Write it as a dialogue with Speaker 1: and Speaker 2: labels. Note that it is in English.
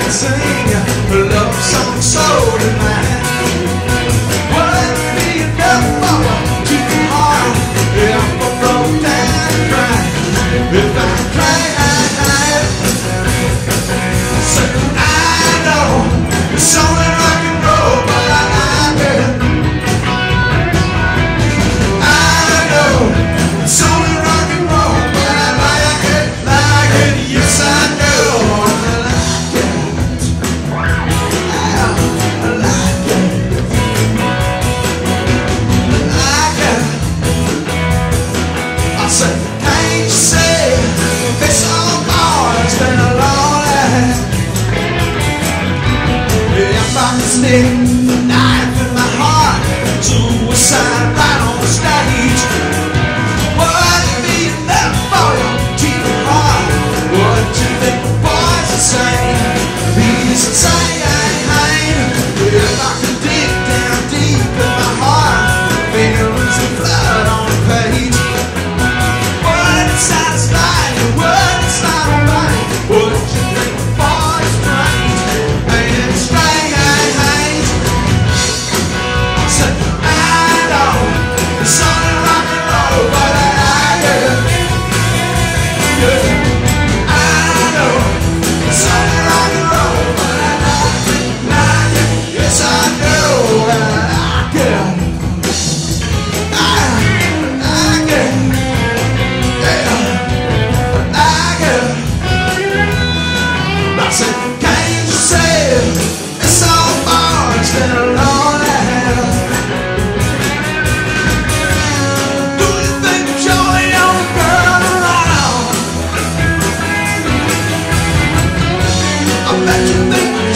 Speaker 1: sing a love song so divine. Would it be enough for a beating heart if I broke down and cried? If I cried, so I know it's only rock and roll, but I like it. I know it's only rock and roll, but I like it, like it. Yes, I do. I like it. I like it. I like it. I said, can't you see this old boy's been a long life? If I could stick a knife in my heart, suicide right on stage, would it be enough for your beating heart? What do you think the boys are saying? He's insane. If I could dig down deep in my heart, feelings of blood on the page, would it satisfy you? Would it start a fight? Would you think the boys strange? And it's strange. I said, I know it's only rock and roll, but I like it. Yeah, I know it's only rock and roll, but I like it, like it. Yes, I do. I like it. I like it. Yeah, I like it. I said, can't you say it's all far? It's been a long night. Do you think you're a young girl around? I bet you think